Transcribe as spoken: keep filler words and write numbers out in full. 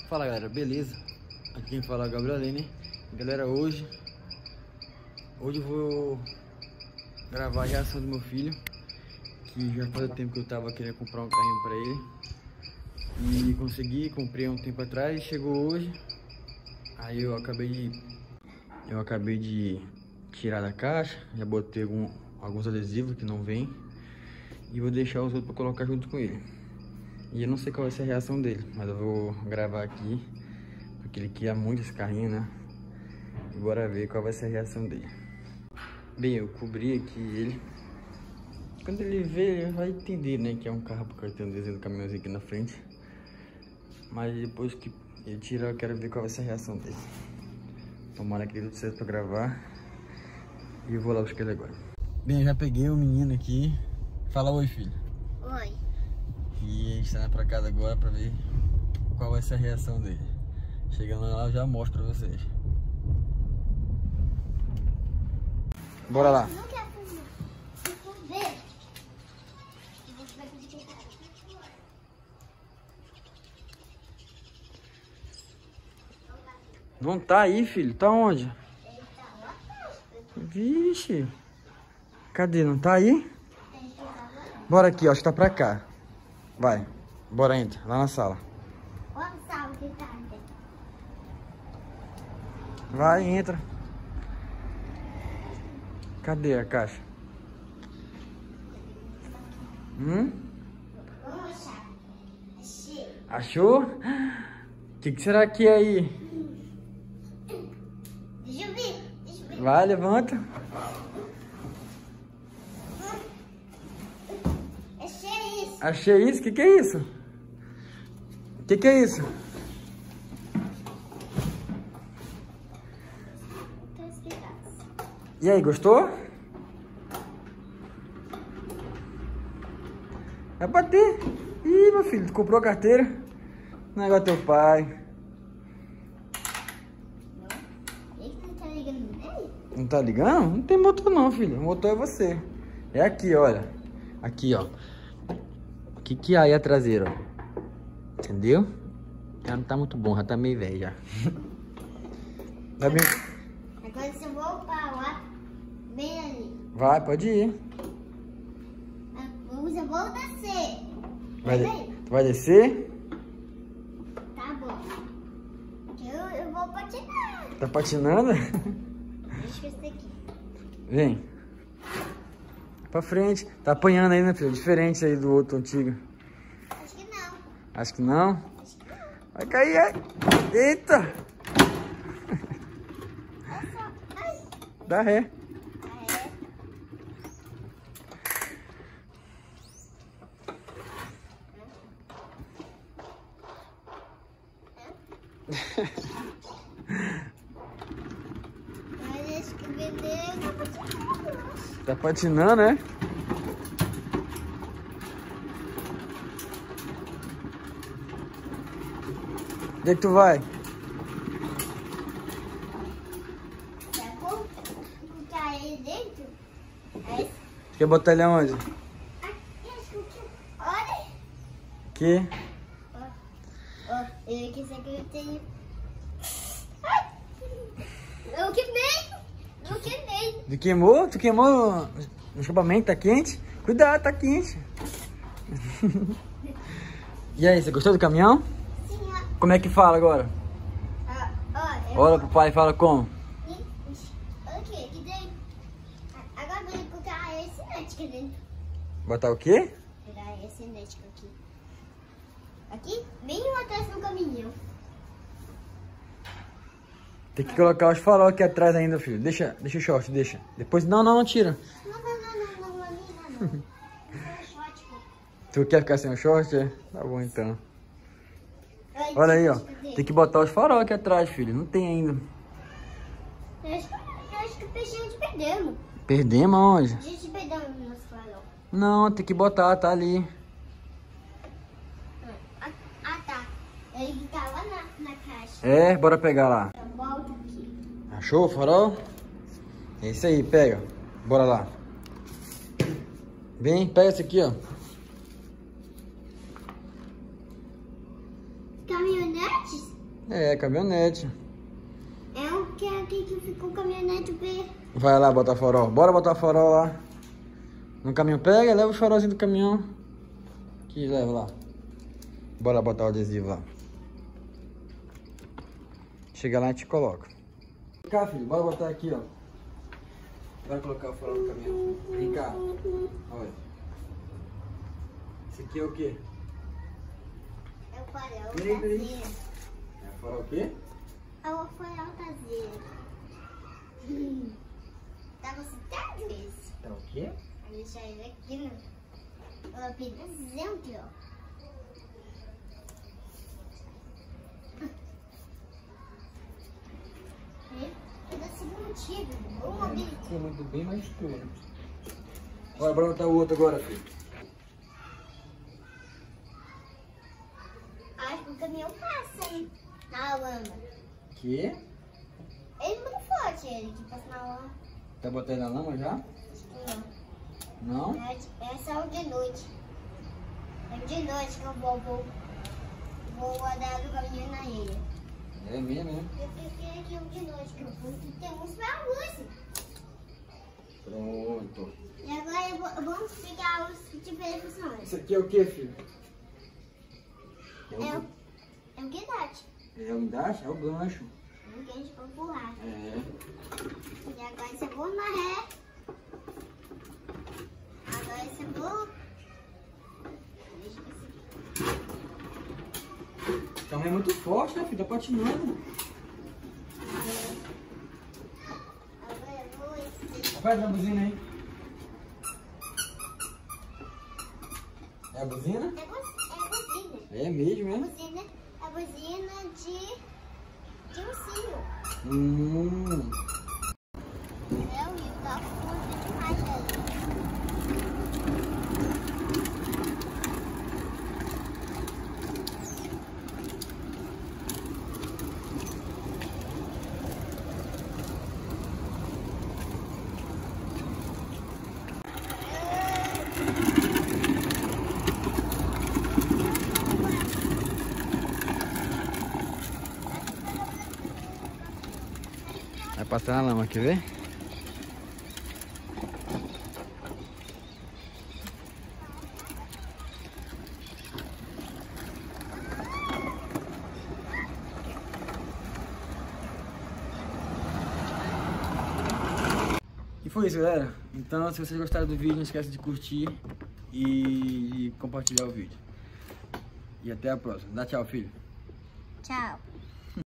Fala galera, beleza? Aqui quem fala é o Gabriel Lene. Galera, hoje Hoje eu vou gravar a reação do meu filho, que já faz tempo que eu tava querendo comprar um carrinho pra ele. E consegui, comprei um tempo atrás, chegou hoje. Aí eu acabei de Eu acabei de tirar da caixa, já botei algum, alguns adesivos que não vem. E vou deixar os outros pra colocar junto com ele. E eu não sei qual vai ser a reação dele, mas eu vou gravar aqui, porque ele quer muito esse carrinho, né? E bora ver qual vai ser a reação dele. Bem, eu cobri aqui ele. Quando ele ver, ele vai entender, né, que é um carro, porque tem um desenho do caminhãozinho aqui na frente. Mas depois que ele tirar, eu quero ver qual vai ser a reação dele. Tomara que ele tudo certo pra gravar. E eu vou lá buscar ele agora. Bem, eu já peguei o menino aqui. Fala oi, filho. Oi. E a gente tá indo pra casa agora pra ver qual vai ser a reação dele. Chegando lá eu já mostro pra vocês. Bora lá. Não quer fazer. Vou ver. Você vai pedir. Não tá aí, filho? Tá onde? Ele tá lá atrás. Vixe. Cadê? Não tá aí? Ele tava lá. Bora aqui, ó. Acho que tá pra cá. Vai. Bora, entra. Lá na sala. Olha o sal que tá dentro. Vai, entra. Cadê a caixa? Hum? Vamos achar. Achei. Achou? O que, que será que é aí? Deixa eu ver. Deixa eu ver. Vai, levanta. Achei isso. Achei isso? O que, que é isso? O que, que é isso? Tá explicado. E aí, gostou? Vai bater. Ih, meu filho, tu comprou a carteira? Não é igual teu pai. Ele que não tá ligando nele? Não tá ligando? Não tem motor não, filho. O motor é você. É aqui, olha. Aqui, ó. O que que é aí a traseira, ó? Entendeu? Já não tá muito bom, já tá meio velho já. Vai bem... Agora se eu vou pra lá, bem ali. Vai, pode ir. Ah, Vamos, eu vou descer. Vai, Vai, vai. tu vai descer? Tá bom. Eu, eu vou patinar. Tá patinando? Deixa eu ver aqui. Vem. Pra frente. Tá apanhando aí, né, filho? Diferente aí do outro antigo. Acho que não. Acho que não. Acho que não. Vai cair, ai. Eita! Olha só. Ai. Dá ré. Ah, é. Mas acho que vender tá patinando. Tá patinando, né? Onde é que tu vai? Tá bom? Colocar ele dentro. Aí. Quer botar ele aonde? Aqui, acho que eu quero. Olha. Aqui. Ó, ó, eu quis que eu tenho. Ai! Eu queimei! Eu queimei! Tu queimou? Tu queimou no escapamento? Tá quente? Cuidado, tá quente. E aí, você gostou do caminhão? Sim, ó. Como é que fala agora? Ó, ó, eu Olha pro pai e fala como? Olha aqui, aqui dentro. Agora eu vou colocar a cinética dentro. Botar o quê? Pegar a cinética aqui. Aqui, bem lá atrás no caminhão. Tem que colocar os farol aqui atrás ainda, filho. Deixa, deixa o short, deixa. Depois, não, não, não tira. Não, não, não, não, não, não, não, não. É short, pô. Tu quer ficar sem o short? É? Tá bom, então. Ai, Olha aí, ó. cadê? Tem que botar os farol aqui atrás, filho. Não tem ainda. Eu acho que, eu acho que o peixe a gente perdemos. Perdemos aonde? A gente perdeu o nosso farol. Não, tem que botar, tá ali. Ah, ah, tá. Ele tava na, na caixa. É, bora pegar lá. Eu volto aqui. Achou o farol? É isso aí, pega. Bora lá. Vem, pega esse aqui, ó. Caminhonetes? É, caminhonete. É o que é aqui que ficou o caminhonete B. Vai lá botar farol. Bora botar farol lá. No caminhão. Pega, leva o farolzinho do caminhão. Aqui, leva lá. Bora botar o adesivo lá. Chega lá e a gente coloca. Vem cá, filho. Bora botar aqui, ó. Vai colocar o farol no caminhão. Vem cá. Olha. Esse aqui é o quê? É o farol Peraí, peraí. traseiro. É o farol o quê? É o farol traseiro. Hum. Tá gostando esse? É o quê? Vou deixar ele aqui, né? Eu apenas aqui, ó. É da segunda antiga. Vamos abrir. É muito bem mais escuro. Bora, bora botar o outro agora, filho. Acho que o caminhão passa, hein? Na lama. Que? Ele é muito forte, ele que passa na lama. Tá botando na lama já? Acho que Não? não. É, é só de noite. É de noite que eu vou, vou, vou andar do caminhão na ilha. É mesmo, né? Eu prefiro aqui um de noite, que eu vou que tem uns pra luz. Pronto. E agora eu vou, vamos explicar os diferentes funções. Isso aqui é o que, filho? É É o, o, é o guindaste. é o endaste? É o gancho. É o que a gente vai empurrar. É. E agora você pôr na ré. Agora você pôr. Deixa eu ver. O carro é muito forte, né, filho? Tá patinando. Agora eu vou esse. Faz a buzina aí. É a buzina? É bu- é buzina. É mesmo, É é? buzina, é buzina de, de ursinho. Hum. É o rio, tá fundo demais ali. Vai passar na lama, quer ver? E foi isso, galera. Então, se vocês gostaram do vídeo, não esquece de curtir e compartilhar o vídeo. E até a próxima. Dá tchau, filho. Tchau.